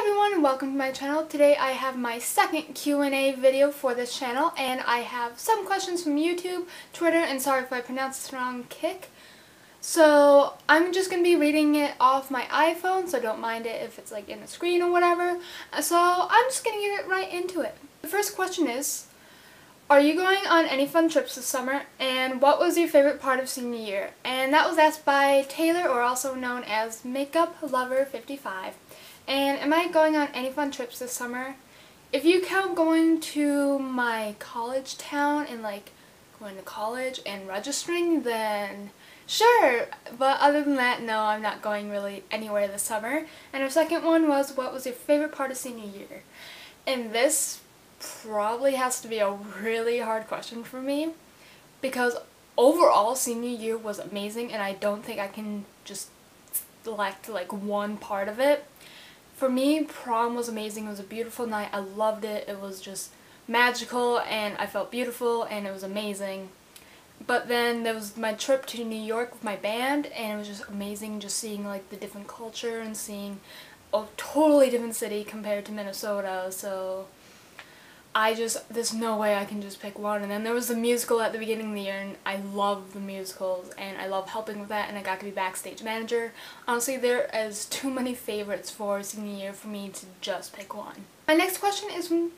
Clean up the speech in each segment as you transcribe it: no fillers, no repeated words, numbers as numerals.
everyone and welcome to my channel. Today I have my second Q&A video for this channel and I have some questions from YouTube, Twitter, and sorry if I pronounced it wrong, Kick. So I'm just going to be reading it off my iPhone, so don't mind it if it's like in the screen or whatever. So I'm just going to get right into it. The first question is, are you going on any fun trips this summer, and what was your favorite part of senior year? And that was asked by Taylor, or also known as Makeup Lover 55. And am I going on any fun trips this summer? If you count going to my college town and like going to college and registering, then sure. But other than that, no, I'm not going really anywhere this summer. And our second one was, what was your favorite part of senior year? And this probably has to be a really hard question for me because overall senior year was amazing and I don't think I can just select like one part of it. For me, prom was amazing. It was a beautiful night. I loved it. It was just magical and I felt beautiful and it was amazing. But then there was my trip to New York with my band and it was just amazing just seeing like the different culture and seeing a totally different city compared to Minnesota. So there's no way I can just pick one. And then there was the musical at the beginning of the year and I love the musicals and I love helping with that and I got to be backstage manager. Honestly, there is too many favorites for senior year for me to just pick one. My next question is from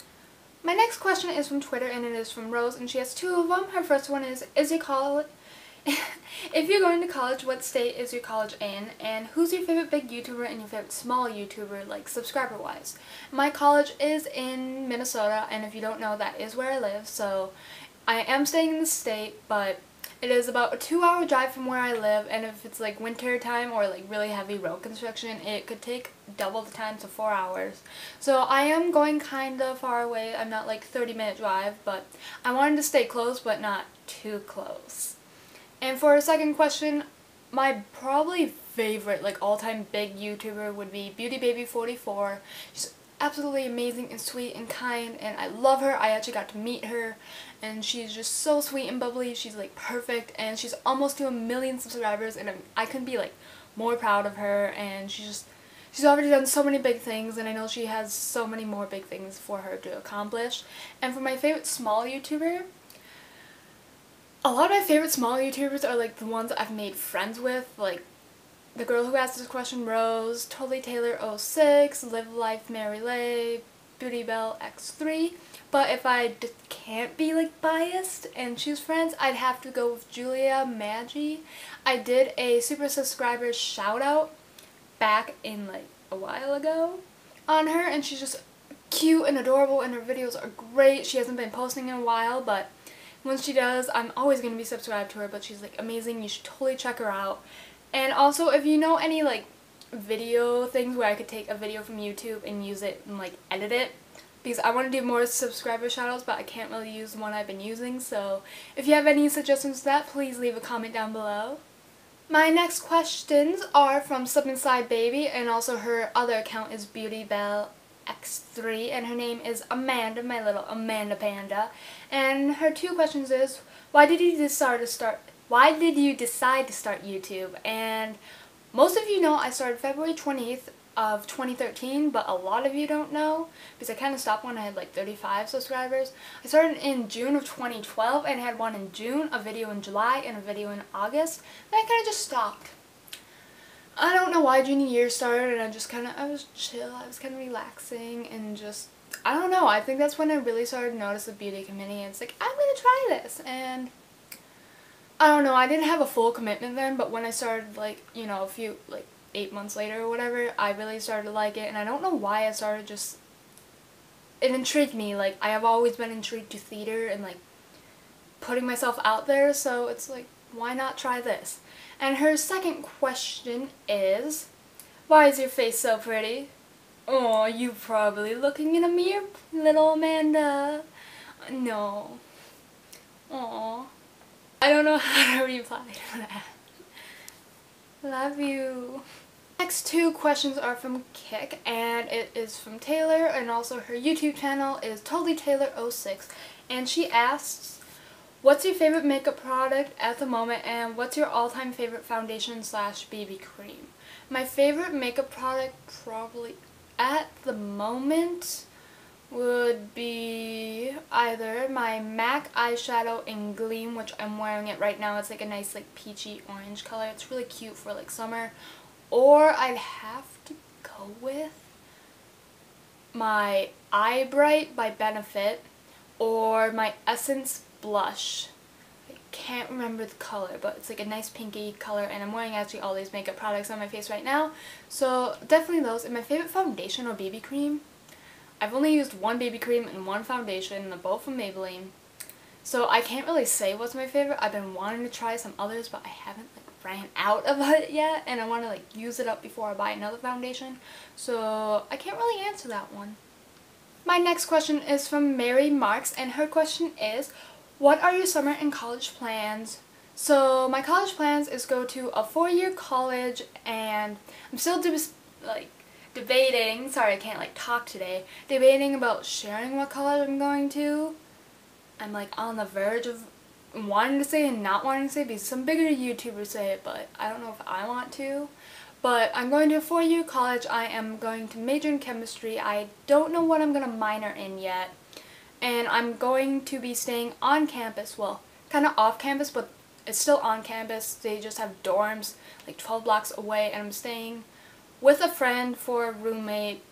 Twitter and it is from Rose and she has two of them. Her first one is your college? If you're going to college, what state is your college in? And who's your favorite big YouTuber and your favorite small YouTuber, like subscriber-wise? My college is in Minnesota, and if you don't know, that is where I live. So I am staying in the state, but it is about a 2-hour drive from where I live, and if it's like winter time or like really heavy road construction, it could take double the time, so 4 hours. So I am going kind of far away. I'm not like 30-minute drive, but I wanted to stay close, but not too close. And for our second question, my probably favorite, like all-time big YouTuber would be BeautyBaby44. She's absolutely amazing and sweet and kind, and I love her. I actually got to meet her, and she's just so sweet and bubbly. She's like perfect, and she's almost to 1 million subscribers, and I couldn't be like more proud of her. And she's already done so many big things, and I know she has so many more big things for her to accomplish. And for my favorite small YouTuber, a lot of my favorite small YouTubers are like the ones I've made friends with, like the girl who asked this question, Rose, Totally Taylor 06, Live Life Mary Lay, Beauty Bell X3. But if I can't be like biased and choose friends, I'd have to go with Julia Maggi. I did a super subscriber shout out back in like a while ago on her, and she's just cute and adorable and her videos are great. She hasn't been posting in a while, but once she does, I'm always going to be subscribed to her, but she's like amazing. You should totally check her out. And also, if you know any like video things where I could take a video from YouTube and use it and like edit it, because I want to do more subscriber shoutouts, but I can't really use the one I've been using. So if you have any suggestions for that, please leave a comment down below. My next questions are from Slip Inside Baby, and also her other account is Beauty Bell X3, and her name is Amanda, my little Amanda Panda. And her two questions is, why did you decide to start YouTube? And most of you know I started February 20th of 2013, but a lot of you don't know because I kind of stopped when I had like 35 subscribers. I started in June of 2012 and had one in June, a video in July, and a video in August. Then I kind of just stopped. I don't know why junior year started, and I was chill, I was kind of relaxing, and just, I don't know, I think that's when I really started to notice the beauty community, and it's like, I'm gonna try this, and I don't know, I didn't have a full commitment then, but when I started, like, you know, 8 months later or whatever, I really started to like it, and I don't know why I started it intrigued me. Like, I have always been intrigued to theater and, like, putting myself out there, so it's like, why not try this? And her second question is, why is your face so pretty? Oh, you probably looking in a mirror, little Amanda. No. Aw. I don't know how to reply to that. Love you. Next two questions are from Kick, and it is from Taylor, and also her YouTube channel is Totally Taylor 06, and she asks, what's your favorite makeup product at the moment, and what's your all-time favorite foundation / BB cream? My favorite makeup product probably at the moment would be either my MAC eyeshadow in Gleam, which I'm wearing it right now. It's like a nice like peachy orange color. It's really cute for like summer. Or I'd have to go with my Eye Bright by Benefit or my Essence blush. I can't remember the color, but it's like a nice pinky color, and I'm wearing actually all these makeup products on my face right now, so definitely those. And my favorite foundation or BB cream, I've only used one BB cream and one foundation, and they're both from Maybelline, so I can't really say what's my favorite. I've been wanting to try some others, but I haven't like ran out of it yet, and I want to like use it up before I buy another foundation, so I can't really answer that one. My next question is from Mary Marks, and her question is, what are your summer and college plans? So my college plans is go to a 4-year college, and I'm still debating, sorry I can't like talk today, debating about sharing what college I'm going to. I'm like on the verge of wanting to say and not wanting to say, because some bigger YouTubers say it, but I don't know if I want to. But I'm going to a 4-year college. I am going to major in chemistry. I don't know what I'm going to minor in yet. And I'm going to be staying on campus, well, kind of off campus, but it's still on campus. They just have dorms like 12 blocks away, and I'm staying with a friend for a roommate.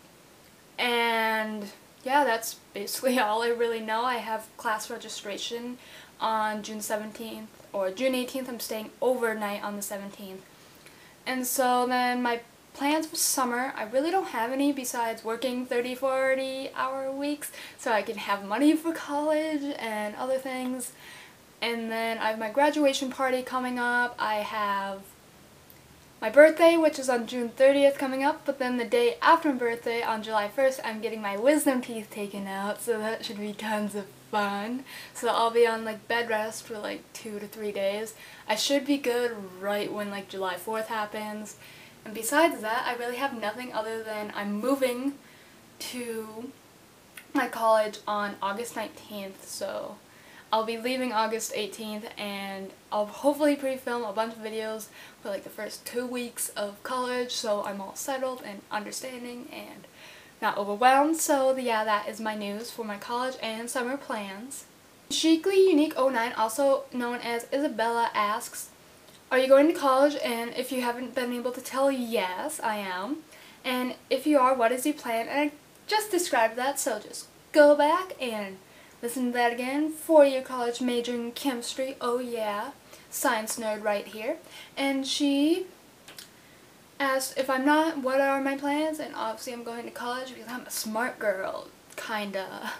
And yeah, that's basically all I really know. I have class registration on June 17th, or June 18th. I'm staying overnight on the 17th. And so then my plans for summer, I really don't have any besides working 30-40 hour weeks so I can have money for college and other things. And then I have my graduation party coming up. I have my birthday, which is on June 30th coming up, but then the day after my birthday, on July 1st, I'm getting my wisdom teeth taken out, so that should be tons of fun. So I'll be on like bed rest for like 2 to 3 days. I should be good right when like July 4th happens. And besides that, I really have nothing other than I'm moving to my college on August 19th, so I'll be leaving August 18th, and I'll hopefully pre-film a bunch of videos for like the first 2 weeks of college, so I'm all settled and understanding and not overwhelmed. So yeah, that is my news for my college and summer plans. Chicly Unique 09, also known as Isabella, asks, are you going to college? And if you haven't been able to tell, yes, I am. And if you are, what is your plan? And I just described that, so just go back and listen to that again. 4-year college, majoring in chemistry, oh yeah, science nerd right here. And she asked if I'm not, what are my plans? And obviously I'm going to college because I'm a smart girl, kinda.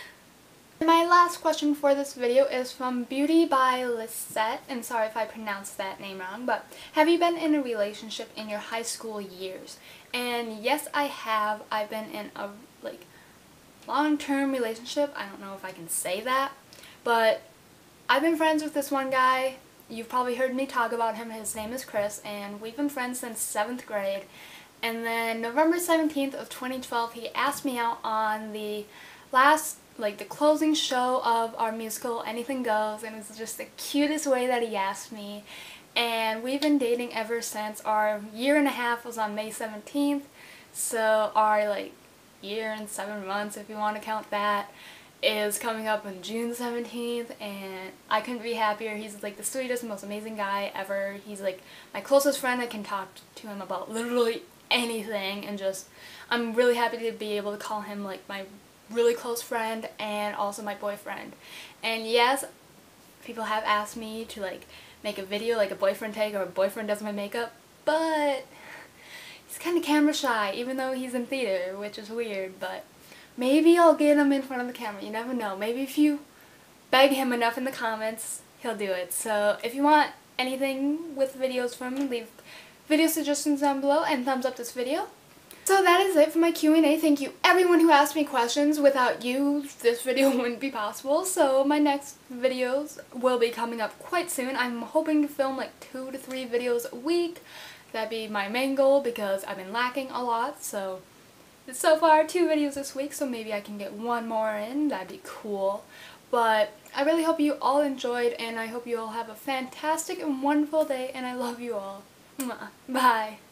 My last question for this video is from Beauty by Lisette, and sorry if I pronounced that name wrong, but have you been in a relationship in your high school years? And yes, I have. I've been in a long-term relationship. I don't know if I can say that, but I've been friends with this one guy. You've probably heard me talk about him. His name is Chris, and we've been friends since 7th grade. And then November 17th of 2012, he asked me out on the the closing show of our musical Anything Goes, and it was just the cutest way that he asked me. And we've been dating ever since. Our 1.5 years was on May 17th, so our year and 7 months, if you want to count that, is coming up on June 17th, and I couldn't be happier. He's like the sweetest, most amazing guy ever. He's like my closest friend. I can talk to him about literally anything, and just I'm really happy to be able to call him like my really close friend and also my boyfriend. And yes, people have asked me to make a video like a boyfriend take, or a boyfriend does my makeup, but he's kind of camera shy, even though he's in theater, which is weird. But maybe I'll get him in front of the camera. You never know. Maybe if you beg him enough in the comments, he'll do it. So if you want anything with videos from me, leave video suggestions down below and thumbs up this video. So that is it for my Q&A. Thank you everyone who asked me questions. Without you, this video wouldn't be possible. So my next videos will be coming up quite soon. I'm hoping to film like 2 to 3 videos a week. That'd be my main goal because I've been lacking a lot. So far 2 videos this week, so maybe I can get 1 more in. That'd be cool. But I really hope you all enjoyed, and I hope you all have a fantastic and wonderful day, and I love you all. Mwah. Bye.